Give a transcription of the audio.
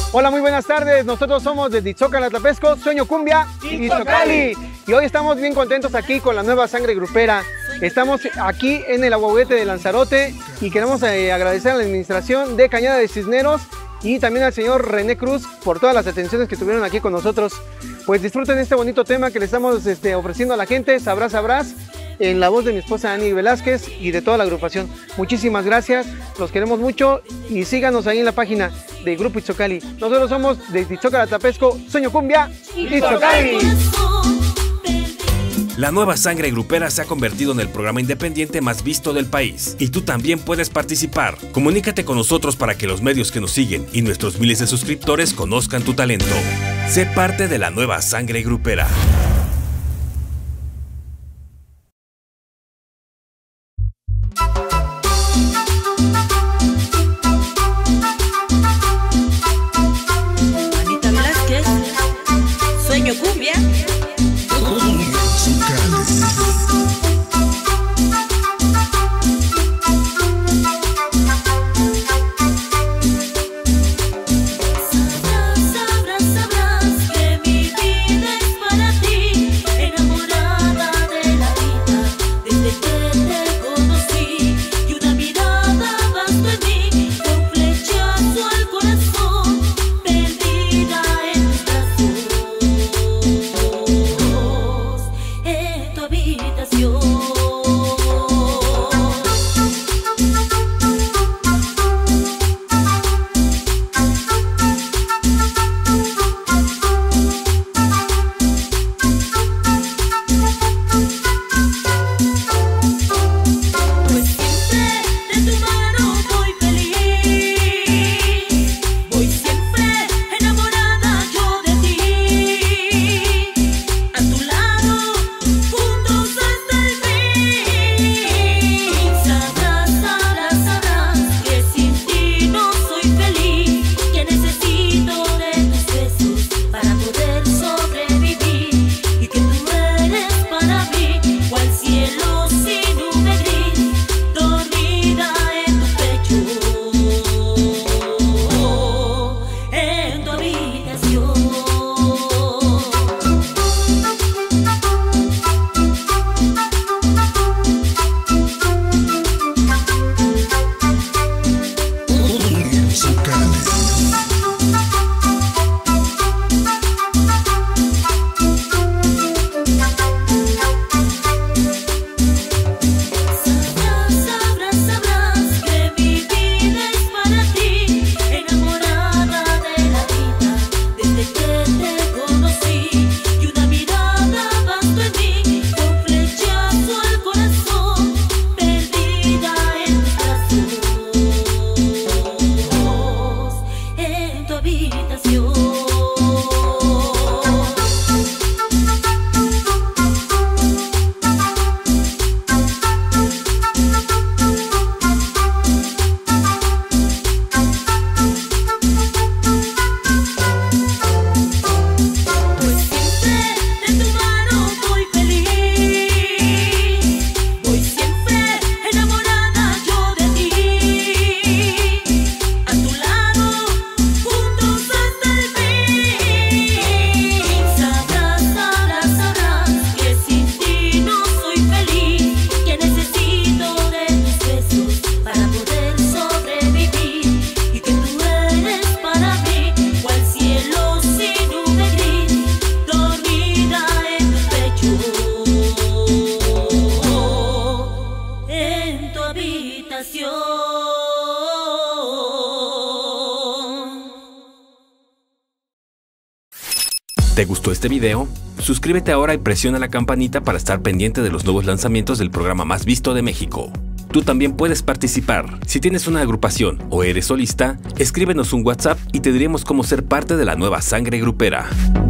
Hola, muy buenas tardes. Nosotros somos de Tizócala-Tlapesco, Sueño Cumbia y Ixocali. Y hoy estamos bien contentos aquí con la nueva sangre grupera. Estamos aquí en el Aguahuete de Lanzarote y queremos agradecer a la administración de Cañada de Cisneros y también al señor René Cruz por todas las atenciones que tuvieron aquí con nosotros. Pues disfruten este bonito tema que le estamos ofreciendo a la gente, Sabrás, Sabrás, en la voz de mi esposa Ani Velázquez y de toda la agrupación. Muchísimas gracias, los queremos mucho y síganos ahí en la página de Grupo Ixocali. Nosotros somos de Tizócala-Tlapesco, Sueño Cumbia y Ixocali. La nueva sangre grupera se ha convertido en el programa independiente más visto del país y tú también puedes participar. Comunícate con nosotros para que los medios que nos siguen y nuestros miles de suscriptores conozcan tu talento. Sé parte de la nueva sangre grupera. Anita Velázquez, Sueño Cumbia. ¿Te gustó este video? Suscríbete ahora y presiona la campanita para estar pendiente de los nuevos lanzamientos del programa más visto de México. Tú también puedes participar. Si tienes una agrupación o eres solista, escríbenos un WhatsApp y te diremos cómo ser parte de la nueva sangre grupera.